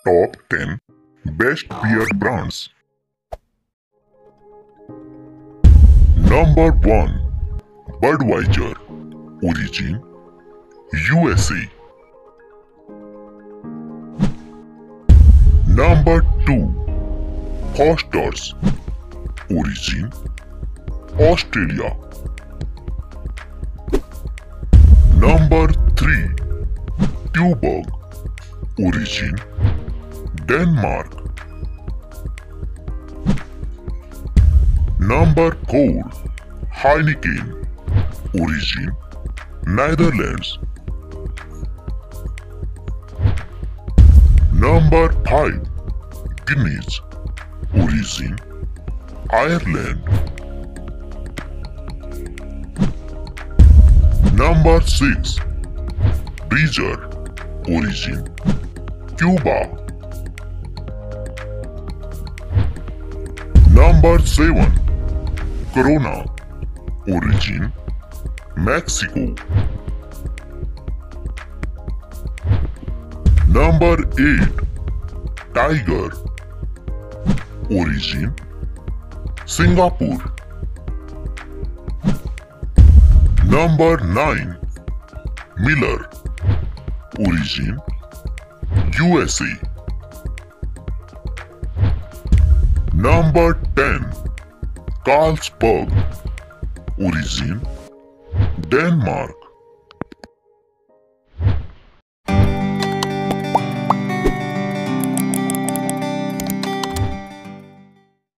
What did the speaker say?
Top 10 Best Beer Brands. Number 1. Budweiser. Origin USA. Number 2. Foster's. Origin Australia. Number 3. Tuberg. Origin Denmark. Number 4. Heineken. Origin Netherlands. Number 5. Guinness. Origin Ireland. Number 6. Budweiser. Origin Cuba. Number 7. Corona. Origin Mexico. Number 8. Tiger. Origin Singapore. Number 9. Miller. Origin USA. Number 10. Carlsberg. Origin Denmark.